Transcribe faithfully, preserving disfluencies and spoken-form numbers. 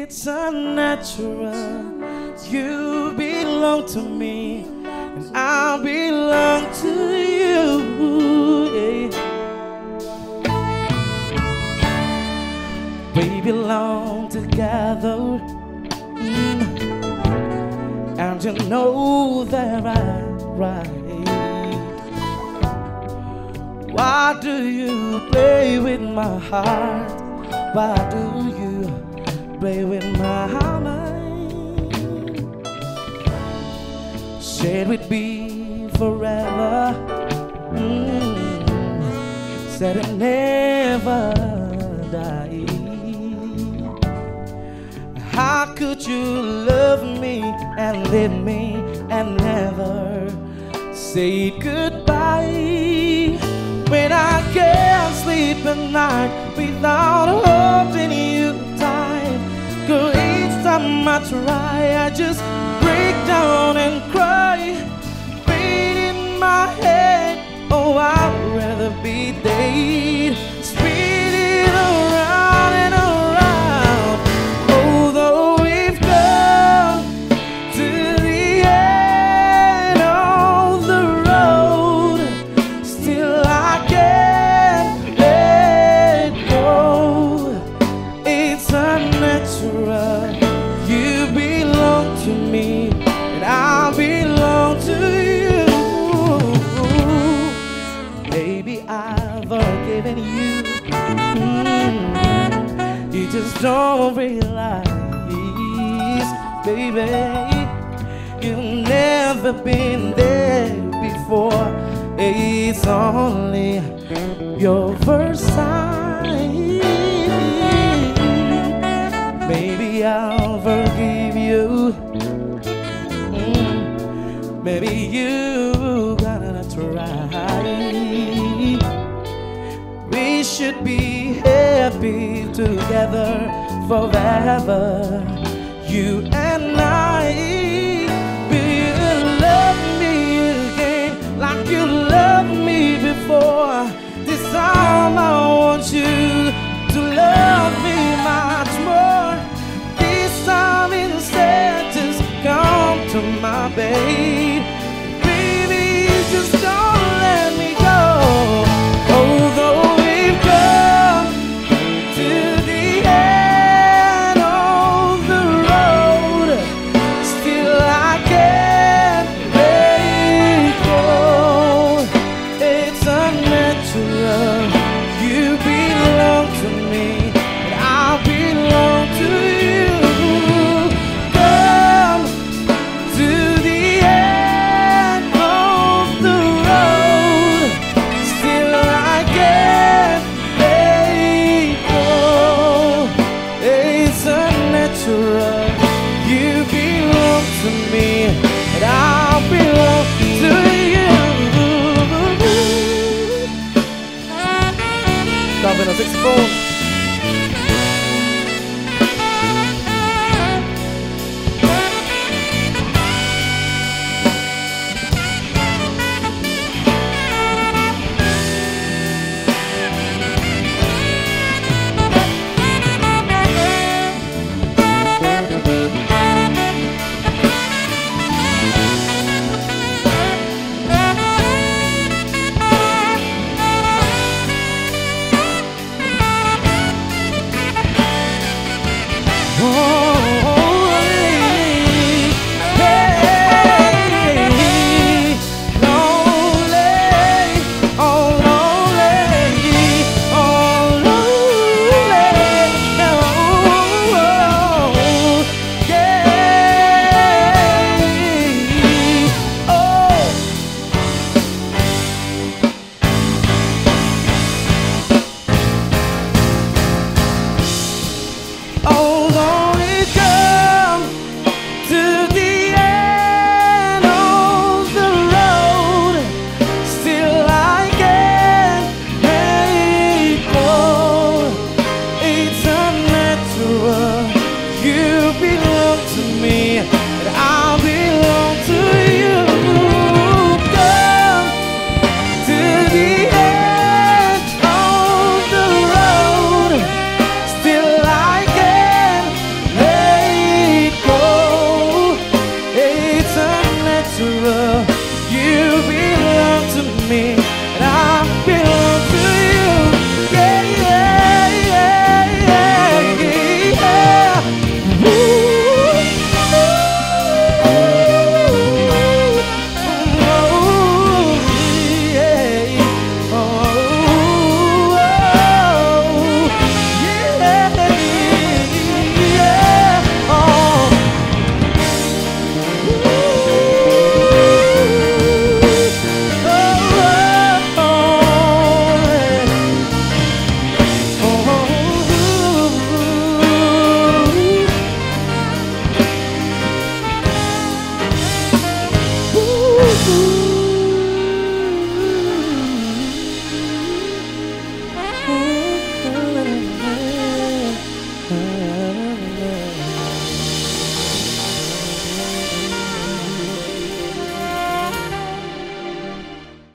It's unnatural. You belong to me, and I belong to you. Yeah. We belong together, mm. and you know that I'm right. Why do you play with my heart? Why do you play with my mind? Said we'd be forever, mm. Said it never die. How could you love me and leave me and never say goodbye? When I can't sleep at night without holding you tight, girl, each time I try, I just break down and cry. Pain in my head, oh, I'd rather be dead. Spinning around and around, although we've come to the end of the road, still I can't let go. It's unnatural. You belong to me, and I belong to you. Baby, I've forgiven you. Mm. You just don't realize, baby, you've never been there before. It's only your first time. Maybe I'll forgive you. Mm. Maybe you gotta try. We should be happy together forever, you and I. Will you love me again like you loved me before? This time I want you to love me much more. This time instead, just come to my bed. Baby, just don't let me go. Although we've come to the end of the road, still I can't let it go. It's unnatural. You belong to me, and I belong to you. Come to the end of the road, still I can't let it go. It's unnatural. You belong to me, and I belong to you. Dublin sixty-four. Oh,